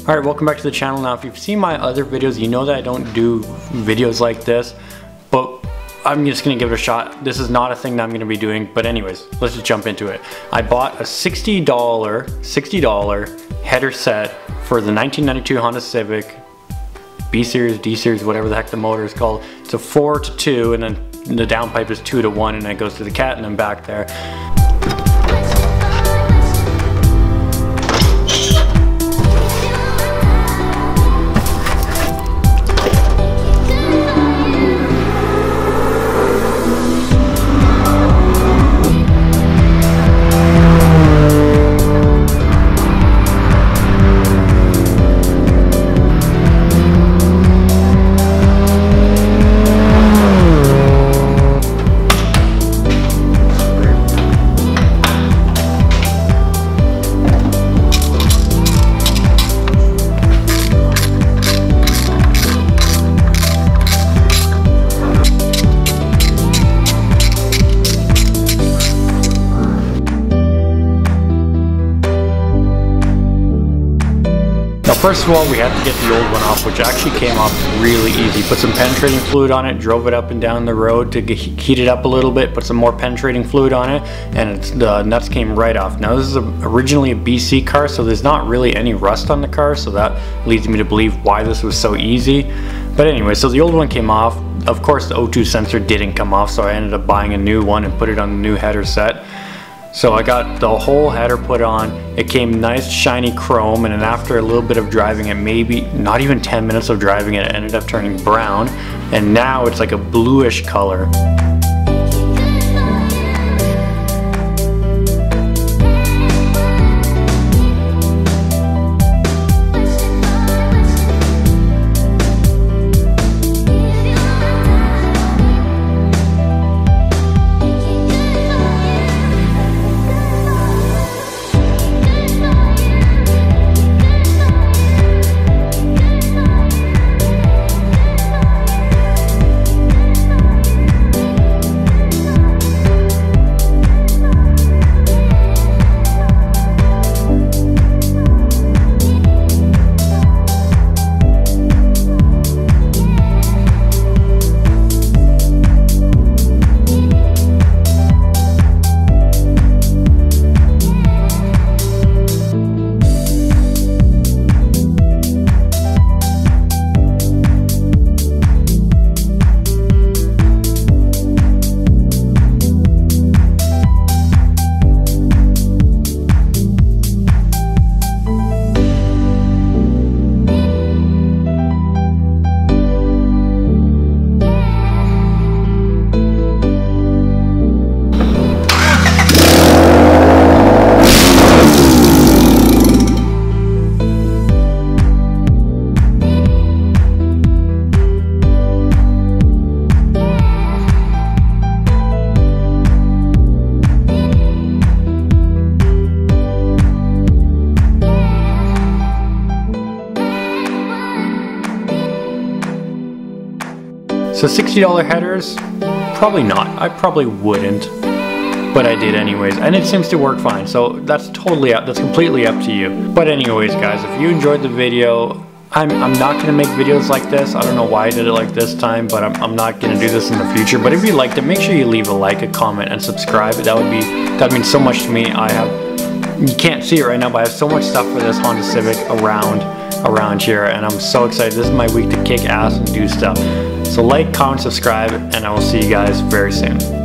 Alright, welcome back to the channel. Now if you've seen my other videos, you know that I don't do videos like this, but I'm just going to give it a shot. This is not a thing that I'm going to be doing, but anyways, let's just jump into it. I bought a $60 header set for the 1992 Honda Civic B Series, D Series, whatever the heck the motor is called. It's a 4-2 and then the downpipe is 2-1 and it goes to the cat and then back there. First of all, we had to get the old one off, which actually came off really easy. Put some penetrating fluid on it, drove it up and down the road to heat it up a little bit, put some more penetrating fluid on it, and the nuts came right off. Now this is originally a BC car, so there's not really any rust on the car, so that leads me to believe why this was so easy. But anyway, so the old one came off. Of course the O2 sensor didn't come off, so I ended up buying a new one and put it on the new header set. So I got the whole header put on. It came nice shiny chrome, and then after a little bit of driving it, maybe not even 10 minutes of driving it, it ended up turning brown, and now it's like a bluish color. So $60 headers? Probably not. I probably wouldn't, but I did anyways, and it seems to work fine. So that's completely up to you. But anyways, guys, if you enjoyed the video, I'm not gonna make videos like this. I don't know why I did it like this time, but I'm not gonna do this in the future. But if you liked it, make sure you leave a like, a comment, and subscribe. That'd mean so much to me. You can't see it right now, but I have so much stuff for this Honda Civic around here, and I'm so excited. This is my week to kick ass and do stuff. So like, comment, subscribe, and I will see you guys very soon.